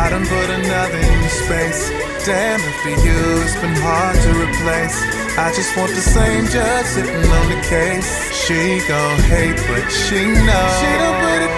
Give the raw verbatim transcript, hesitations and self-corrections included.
I done put another in your space. Damn, if for you it's been hard to replace. I just want the same judge sitting on the case. She gon' hate, but she knows she don't put it